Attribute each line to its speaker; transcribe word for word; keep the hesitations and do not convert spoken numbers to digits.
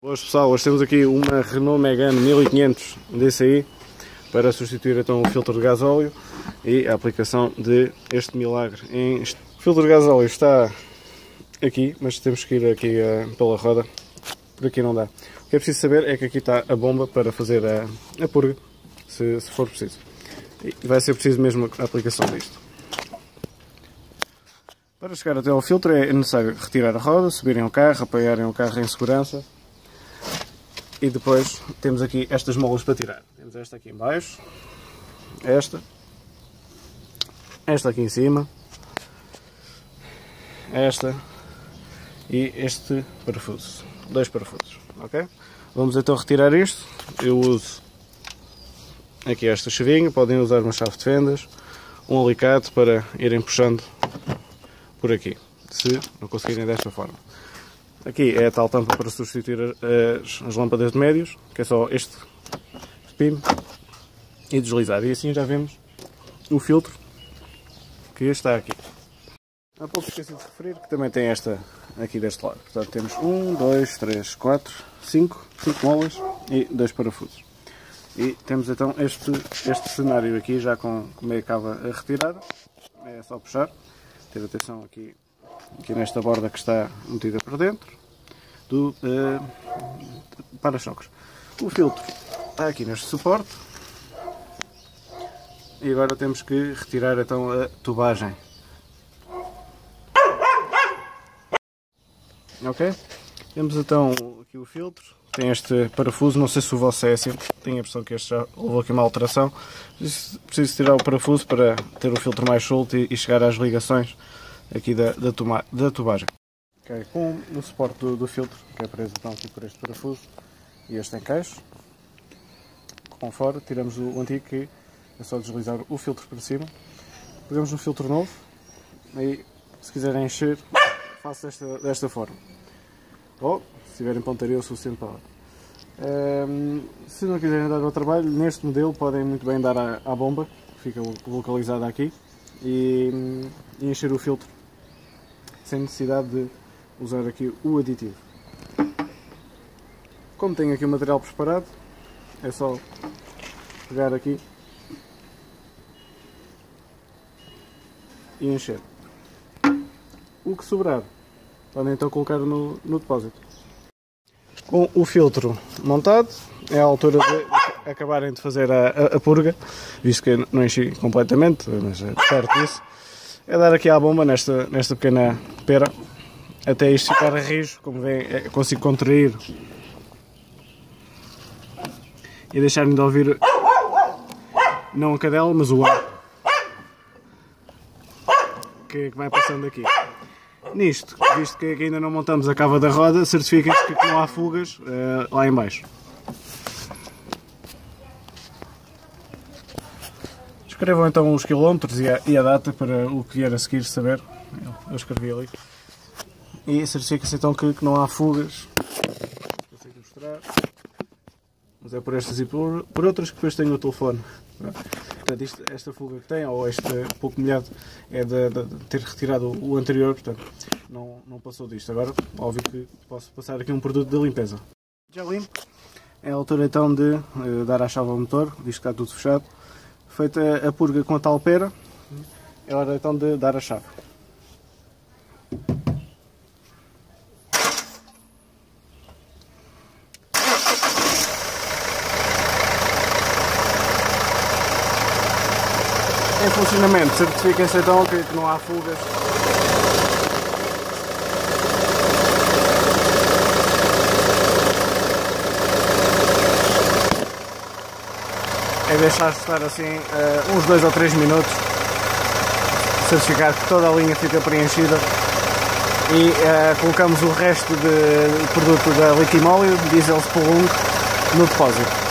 Speaker 1: Boas pessoal, hoje temos aqui uma Renault Megane mil e quinhentos D C I para substituir então o filtro de gasóleo e a aplicação de este milagre. Em... O filtro de gasóleo está aqui, mas temos que ir aqui uh, pela roda, por aqui não dá. O que é preciso saber é que aqui está a bomba para fazer a, a purga, se, se for preciso. E vai ser preciso mesmo a aplicação disto. Para chegar até ao filtro é necessário retirar a roda, subirem o carro, apoiarem o carro em segurança. E depois temos aqui estas molas para tirar. Temos esta aqui em baixo, esta, esta aqui em cima, esta e este parafuso. Dois parafusos, ok? Vamos então retirar isto. Eu uso aqui esta chavinha, podem usar uma chave de fendas, um alicate para irem puxando por aqui, se não conseguirem desta forma. Aqui é a tal tampa para substituir as, as lâmpadas de médios, que é só este pino e deslizar. E assim já vemos o filtro que está aqui. Há pouco esqueci de referir que também tem esta aqui deste lado. Portanto temos um, dois, três, quatro, cinco, cinco molas e dois parafusos. E temos então este, este cenário aqui já com meia cava retirada. É só puxar. Ter atenção aqui. Aqui nesta borda que está metida por dentro do uh, para-choques. O filtro está aqui neste suporte e agora temos que retirar então a tubagem. Ok? Temos então aqui o filtro, tem este parafuso, não sei se o vosso é assim, tenho a impressão que este já houve aqui uma alteração. Preciso tirar o parafuso para ter o filtro mais solto e, e chegar às ligações aqui da, da, tuma, da tubagem. Okay, com o suporte do, do filtro, que é preso então aqui por este parafuso e este encaixe, com fora, tiramos o antigo, que é só deslizar o filtro para cima. Pegamos um filtro novo, aí se quiserem encher, faço desta, desta forma. Ou, se tiverem pontaria o suficiente para lá. Um, se não quiserem dar ao trabalho, neste modelo podem muito bem dar à, à bomba, que fica localizada aqui, e, e encher o filtro sem necessidade de usar aqui o aditivo. Como tenho aqui o material preparado, é só pegar aqui e encher. O que sobrar podem então colocar no, no depósito. Com o filtro montado, é a altura de acabarem de fazer a, a, a purga, visto que não enchi completamente, mas é perto disso. É dar aqui à bomba nesta, nesta pequena pera, até isto ficar rijo, como veem, é, consigo contrair e deixar-me de ouvir, não a cadela, mas o ar que, que vai passando aqui. Nisto, visto que ainda não montamos a cava da roda, certifiquem-se que não há fugas uh, lá em baixo. Escrevam então os quilómetros e a, e a data para o que vier a seguir saber. Eu escrevi ali. E certifiquem-se então que, que não há fugas. Não consigo mostrar. Mas é por estas e por, por outras que depois tenho o telefone. Portanto, isto, esta fuga que tem, ou este pouco molhado, é de, de, de ter retirado o anterior, portanto não, não passou disto. Agora, óbvio que posso passar aqui um produto de limpeza. Já limpo. É a altura então de uh, dar a chave ao motor, visto que está tudo fechado. Feita a purga com a tal pera, é hora então de dar a chave. Em funcionamento, certifiquem-se então que, que não há fugas. É deixar estar assim uh, uns dois ou três minutos, certificar que toda a linha fica preenchida e uh, colocamos o resto de produto da Liquimóleo, diesel Spelunk, no depósito.